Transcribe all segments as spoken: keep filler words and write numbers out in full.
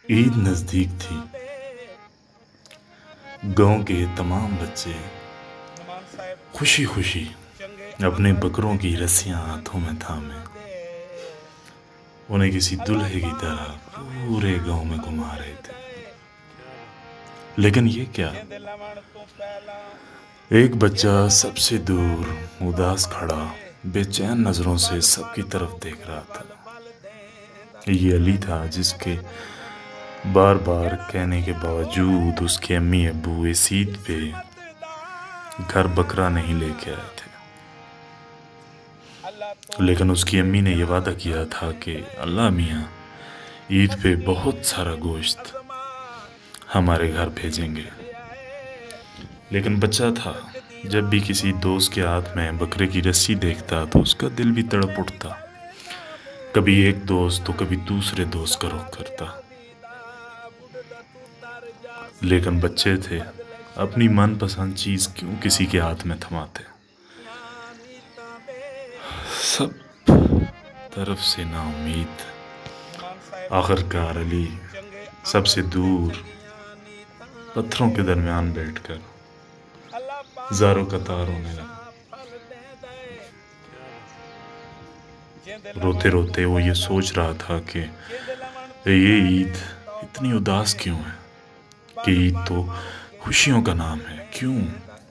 ईद नज़दीक थी। गांव के तमाम बच्चे खुशी खुशी अपने बकरों की रस्सियां हाथों में थामे उन्हें किसी दुल्हे की तरह पूरे गांव में घुमा रहे थे। लेकिन ये क्या, एक बच्चा सबसे दूर उदास खड़ा बेचैन नजरों से सबकी तरफ देख रहा था। ये अली था, जिसके बार बार कहने के बावजूद उसके अम्मी अब्बू इस ईद पे घर बकरा नहीं लेके आए थे। लेकिन उसकी अम्मी ने यह वादा किया था कि अल्लाह मियाँ ईद पे बहुत सारा गोश्त हमारे घर भेजेंगे। लेकिन बच्चा था, जब भी किसी दोस्त के हाथ में बकरे की रस्सी देखता तो उसका दिल भी तड़प उठता। कभी एक दोस्त तो कभी दूसरे दोस्त का रुख करता। लेकिन बच्चे थे, अपनी मनपसंद चीज क्यों किसी के हाथ में थमाते। सब तरफ से नाउम्मीद, आखिरकार अली सबसे दूर पत्थरों के दरमियान बैठकर ज़ारो कतार रोने लगा। रोते रोते वो ये सोच रहा था कि ये ईद इतनी उदास क्यों है, कि ईद तो खुशियों का नाम है, क्यों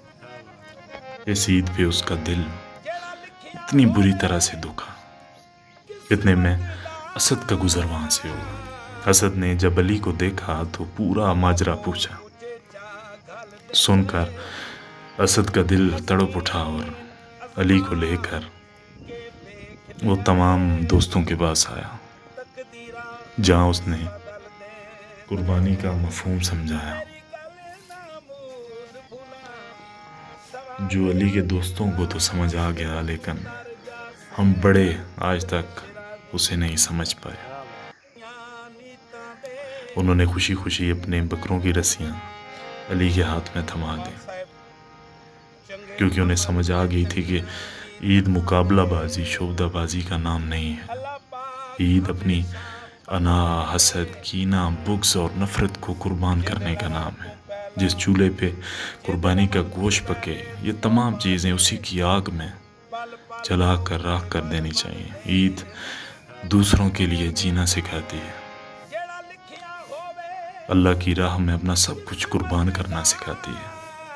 इस ईद पे उसका दिल इतनी बुरी तरह से दुखा। इतने में असद का गुजर वहां से हुआ। असद ने जब अली को देखा तो पूरा माजरा पूछा। सुनकर असद का दिल तड़प उठा और अली को लेकर वो तमाम दोस्तों के पास आया, जहां उसने कुर्बानी का मफहूम समझाया, जो अली के दोस्तों को तो समझ आ गया, लेकिन हम बड़े आज तक उसे नहीं समझ पाए। उन्होंने खुशी खुशी अपने बकरों की रस्सियां अली के हाथ में थमा दी, क्योंकि उन्हें समझ आ गई थी कि ईद मुकाबलाबाजी शोबदाबाजी का नाम नहीं है। ईद अपनी अना, हसद, कीना, बुग़्ज़ और नफ़रत को कुर्बान करने का नाम है। जिस चूल्हे पे कुर्बानी का गोश्त पके, ये तमाम चीज़ें उसी की आग में जला कर राख कर देनी चाहिए। ईद दूसरों के लिए जीना सिखाती है, अल्लाह की राह में अपना सब कुछ कुर्बान करना सिखाती है।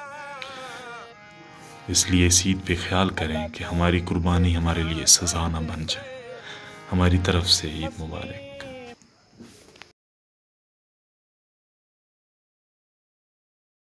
इसलिए इस ईद पे ख्याल करें कि हमारी कुर्बानी हमारे लिए सज़ा न बन जाए। हमारी तरफ से ईद मुबारक।